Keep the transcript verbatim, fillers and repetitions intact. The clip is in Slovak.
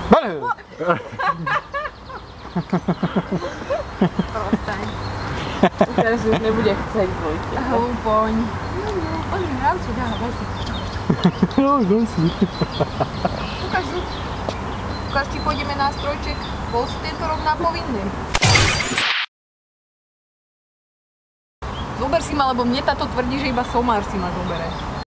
Prostaň. Teraz už nebude chcieť dvojky. Hlupoň. Poďme, hravcu, dá, daj si. No, daj si. Ukáž, ukáž, či pôjdeme na strojček. Bol si tento rok na povinným. Zober si ma, lebo mne táto tvrdí, že iba somár si ma zobere.